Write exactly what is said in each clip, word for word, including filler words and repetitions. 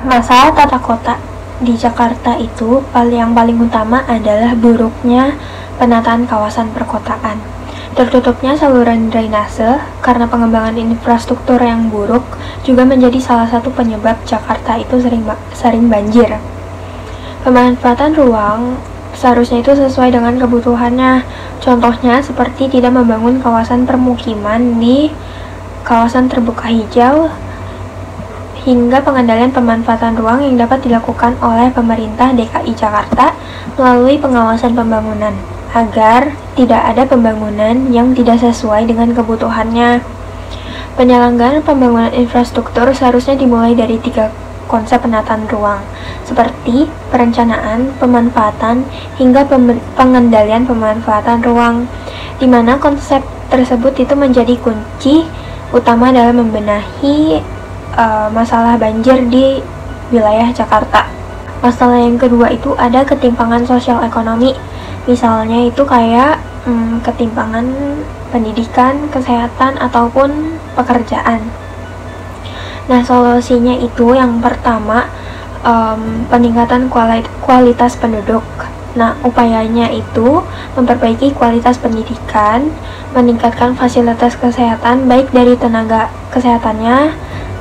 Masalah tata kota di Jakarta itu yang paling utama adalah buruknya penataan kawasan perkotaan. Tertutupnya saluran drainase karena pengembangan infrastruktur yang buruk juga menjadi salah satu penyebab Jakarta itu sering sering banjir. Pemanfaatan ruang seharusnya itu sesuai dengan kebutuhannya. Contohnya seperti tidak membangun kawasan permukiman di kawasan terbuka hijau, hingga pengendalian pemanfaatan ruang yang dapat dilakukan oleh pemerintah D K I Jakarta melalui pengawasan pembangunan, agar tidak ada pembangunan yang tidak sesuai dengan kebutuhannya. Penyelenggaraan pembangunan infrastruktur seharusnya dimulai dari tiga konsep penataan ruang, seperti perencanaan, pemanfaatan, hingga pengendalian pemanfaatan ruang, di mana konsep tersebut itu menjadi kunci utama dalam membenahi uh, masalah banjir di wilayah Jakarta. Masalah yang kedua itu ada ketimpangan sosial ekonomi, misalnya itu kayak hmm, ketimpangan pendidikan, kesehatan, ataupun pekerjaan. Nah, solusinya itu yang pertama, um, peningkatan kualitas penduduk. Nah, upayanya itu memperbaiki kualitas pendidikan, meningkatkan fasilitas kesehatan baik dari tenaga kesehatannya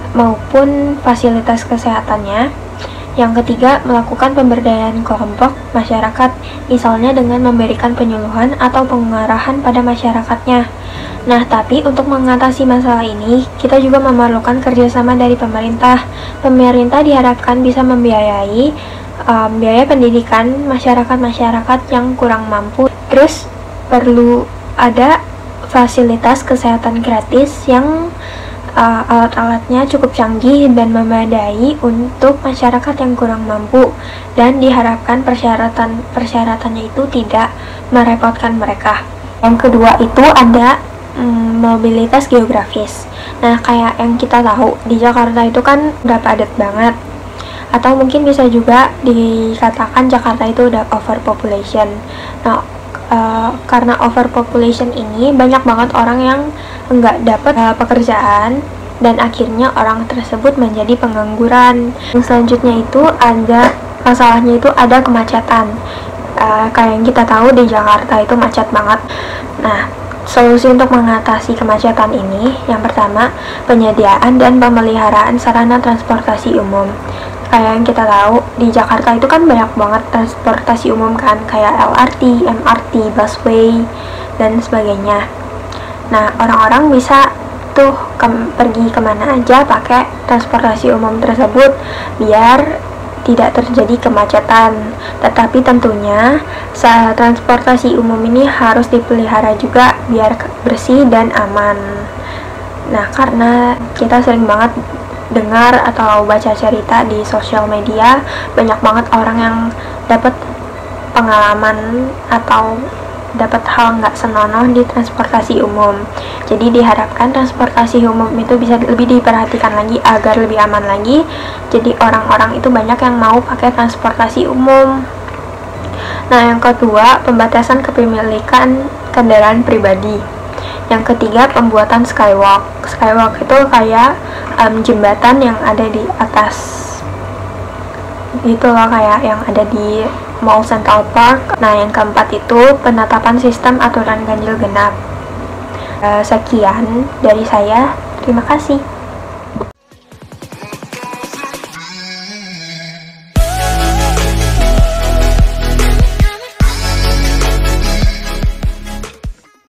maupun fasilitas kesehatannya. Yang ketiga, melakukan pemberdayaan kelompok masyarakat, misalnya dengan memberikan penyuluhan atau pengarahan pada masyarakatnya. Nah, tapi untuk mengatasi masalah ini, kita juga memerlukan kerjasama dari pemerintah. Pemerintah diharapkan bisa membiayai um, biaya pendidikan masyarakat-masyarakat yang kurang mampu. Terus, perlu ada fasilitas kesehatan gratis yang uh, alat-alatnya cukup canggih dan memadai untuk masyarakat yang kurang mampu, dan diharapkan persyaratan-persyaratannya itu tidak merepotkan mereka. Yang kedua itu ada mm, mobilitas geografis. Nah, kayak yang kita tahu di Jakarta itu kan udah padat banget, atau mungkin bisa juga dikatakan Jakarta itu udah overpopulation. Nah, uh, karena overpopulation ini banyak banget orang yang nggak dapat uh, pekerjaan, dan akhirnya orang tersebut menjadi pengangguran. Yang selanjutnya itu ada masalahnya itu ada kemacetan. Uh, kayak yang kita tahu di Jakarta itu macet banget. Nah, solusi untuk mengatasi kemacetan ini, yang pertama, penyediaan dan pemeliharaan sarana transportasi umum. Kayak yang kita tahu, di Jakarta itu kan banyak banget transportasi umum kan, kayak L R T, M R T, busway, dan sebagainya. Nah, orang-orang bisa tuh ke pergi kemana aja pakai transportasi umum tersebut, biar tidak terjadi kemacetan. Tetapi tentunya saat transportasi umum ini harus dipelihara juga biar bersih dan aman. Nah, karena kita sering banget dengar atau baca cerita di sosial media, banyak banget orang yang dapat pengalaman atau dapat hal nggak senonoh di transportasi umum. Jadi diharapkan transportasi umum itu bisa lebih diperhatikan lagi agar lebih aman lagi. Jadi orang-orang itu banyak yang mau pakai transportasi umum. Nah, yang kedua, pembatasan kepemilikan kendaraan pribadi. Yang ketiga, pembuatan skywalk. Skywalk itu kayak um, jembatan yang ada di atas, gitu loh, kayak yang ada di Mall Central Park. Nah, yang keempat itu penetapan sistem aturan ganjil genap. Uh, sekian dari saya. Terima kasih.